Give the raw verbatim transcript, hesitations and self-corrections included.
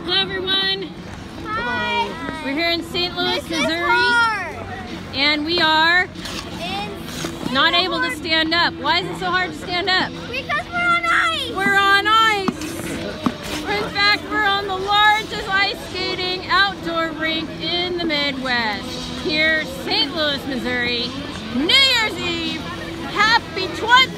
Hello, everyone. Hi. We're here in Saint Louis, this Missouri, and we are in not able to stand up. Why is it so hard to stand up? Because we're on ice. We're on ice. We're, in fact, we're on the largest ice skating outdoor rink in the Midwest. Here, Saint Louis, Missouri, New Year's Eve. Happy twentieth.